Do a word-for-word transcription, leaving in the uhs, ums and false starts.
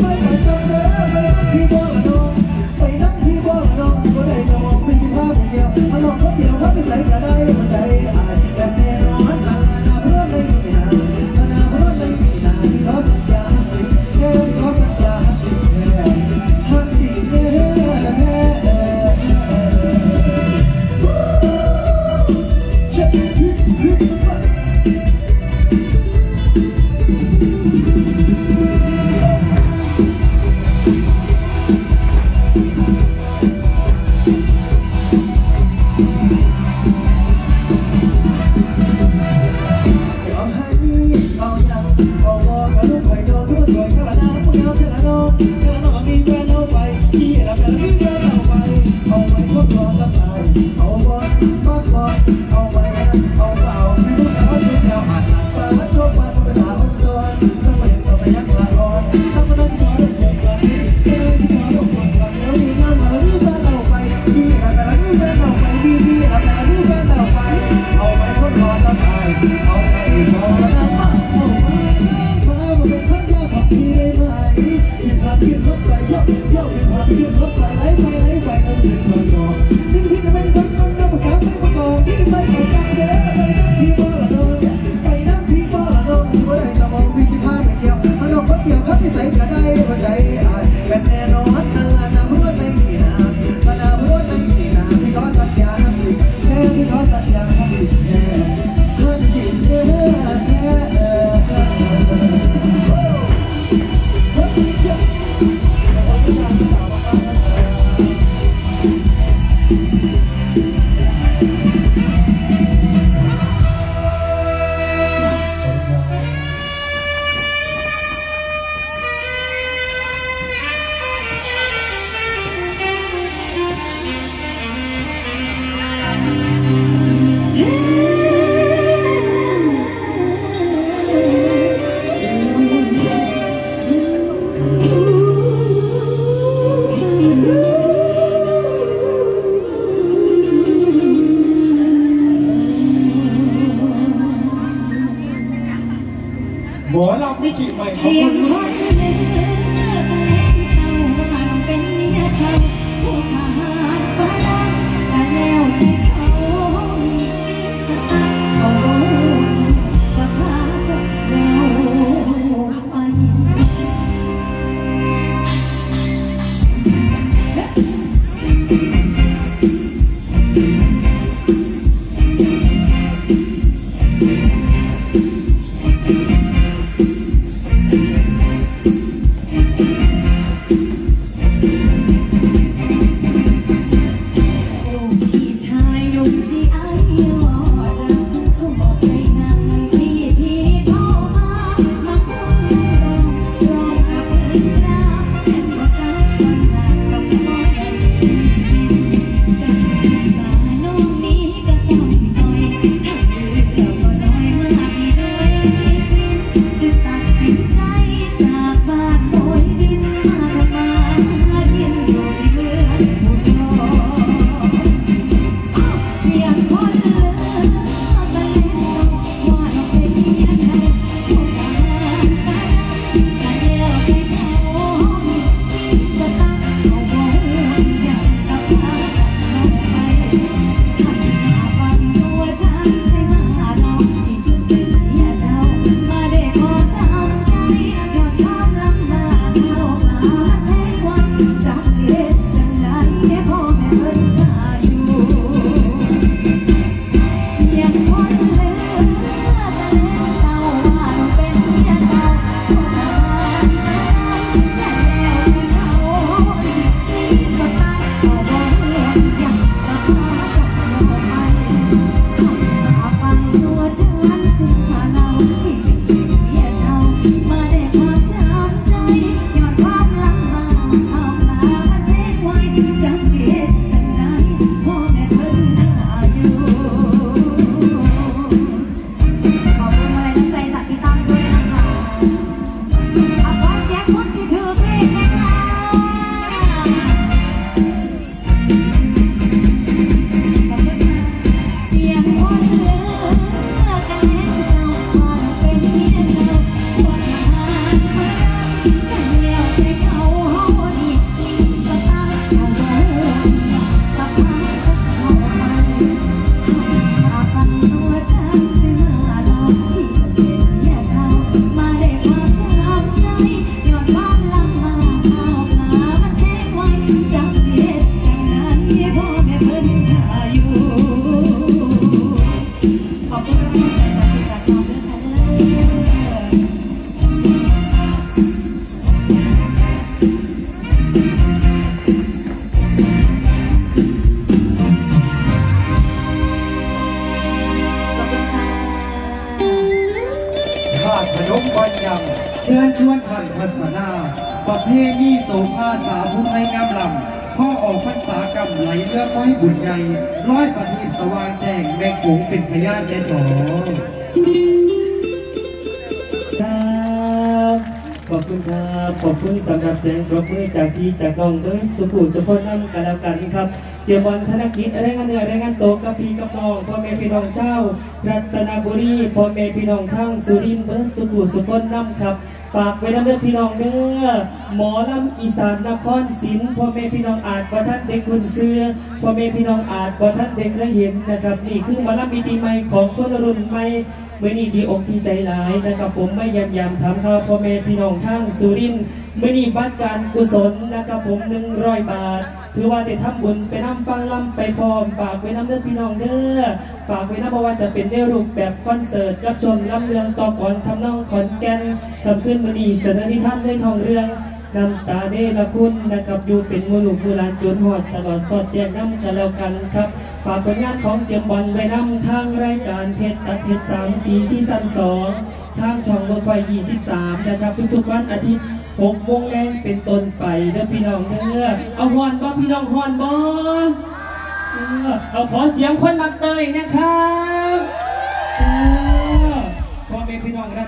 หมอลำมิติใหม่ของคนรุ่นเเทนีโสภาสาผู้ไทยงามลำพ่อออกพรรษากรรมไหลเลือไฟบุญใหญ่ร้อยประทีปสว่างแจ้งแม่โขงเป็นพยานแน่นอนครับขอบคุณครับขอบคุณสำหรับเสียงปรบมือจากพี่จากน้องเบิ้ลสุขุสุพจน์น้ำกันแล้วกันครับเจียบอลธนกิจรายงานเนื้อรายงานโตกับพี่กับน้องพ่อแม่พี่น้องเจ้ารัตนบุรีพ่อแม่พี่น้องทั้งสุรินทร์เบิ้ลสุขุสุพจน์น้ำครับฝากไว้น้ำเลือพี่น้องเนื้อหมอลำอีสานนครศรีพ่อแม่พี่น้องอาจบ่ท่านเด็กคุณเสื้อพ่อแม่พี่น้องอาจบ่ท่านเด็กเคยเห็นนะครับนี่คือหมอลำมิติใหม่ของคนรุ่นใหม่เมื่อนี้ดีอกดีใจหลายนะครับผมไม่ยำยำถามข่าวพ่อแม่พี่น้องทั้งสุรินทร์เมื่อนี้บัตรการกุศลนะครับผมหนึ่งร้อยบาทคือว่าได้ทำบุญไปนำฟังลำไปพร้อมฝากไว้น้ำเลือพี่น้องเด้อฝากไว้นะเพราะว่าจะเป็นในรูปแบบคอนเสิร์ตกับชมลำเรืองต่อก่อนทำนองขอนแก่นทำขึ้นเมื่อนี้เสนอนิทานในทองเรื่องน้ำตาเนรคุณนะครับอยู่เป็นมูลูกมูลานจนหอดตลอดสอดแจกน้ำกันแล้วกันครับฝากผลงานของเจียมบอลไว้นำทางรายการเพชรตัดเพชรสามสีซีซั่นสองทางช่องรถไฟยี่สิบสามนะครับทุกๆวันอาทิตย์หกโมงแรงเป็นต้นไปเด้อพี่น้องเด้อเอาฮอนบ่พี่น้องฮอนบ่เอาขอเสียงคนมักเตยนะครับพ่อแม่พี่น้อง